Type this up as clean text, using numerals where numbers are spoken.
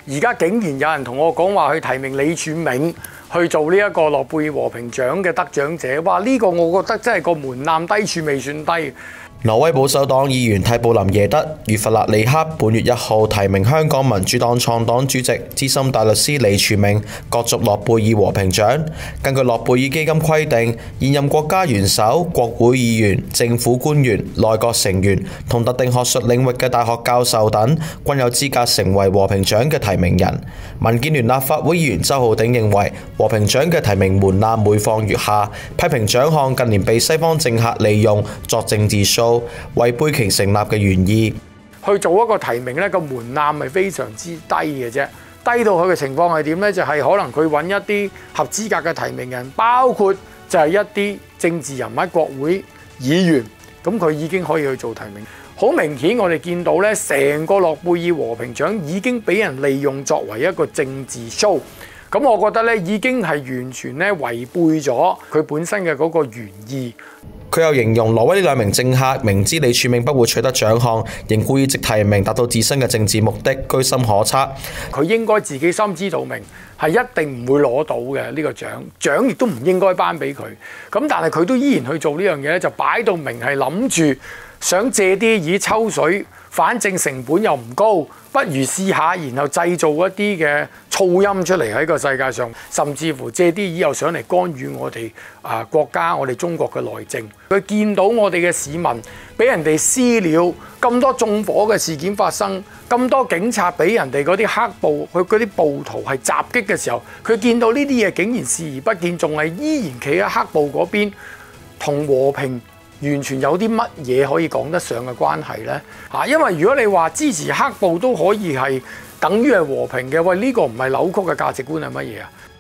而家竟然有人同我講話去提名李柱銘去做呢一個諾貝爾和平獎嘅得獎者，哇！呢個我覺得真係個門檻低處未算低。 挪威保守黨議員蒂布林耶德與弗勒里克本月1號提名香港民主黨創黨主席、資深大律師李柱銘角逐諾貝爾和平獎。根據諾貝爾基金規定，現任國家元首、國會議員、政府官員、內閣成員同特定學術領域嘅大學教授等，均有資格成為和平獎嘅提名人。民建聯立法會議員周浩鼎認為，和平獎嘅提名門檻每況愈下，批評獎項近年被西方政客利用作政治show，違背其成立嘅原意。 去做一個提名呢個門檻係非常之低嘅啫，低到佢嘅情況係點呢？就係可能佢揾一啲合資格嘅提名人，包括就係一啲政治人物、國會議員，咁佢已經可以去做提名。好明顯，我哋見到呢成個諾貝爾和平獎已經俾人利用作為一個政治 show。咁我覺得咧已經係完全咧違背咗佢本身嘅嗰個原意。 佢又形容挪威呢兩名政客明知李柱銘不會取得獎項，仍故意藉提名達到自身嘅政治目的，居心可測。 佢應該自己心知肚明，係一定唔會攞到嘅呢個獎，獎亦都唔應該頒俾佢。咁但係佢都依然去做呢樣嘢咧，就擺到明係諗住想借啲意抽水，反正成本又唔高，不如試下，然後製造一啲嘅噪音出嚟喺個世界上，甚至乎借啲意又上嚟干預我哋國家、我哋中國嘅內政。佢見到我哋嘅市民俾人哋私了，咁多縱火嘅事件發生，咁多警察俾人哋嗰啲黑暴、佢嗰啲暴徒係襲擊嘅時候，佢見到呢啲嘢竟然視而不見，仲係依然企喺黑暴嗰邊，同和平完全有啲乜嘢可以講得上嘅關係呢？因為如果你話支持黑暴都可以係等於係和平嘅，喂，呢個唔係扭曲嘅價值觀係乜嘢啊？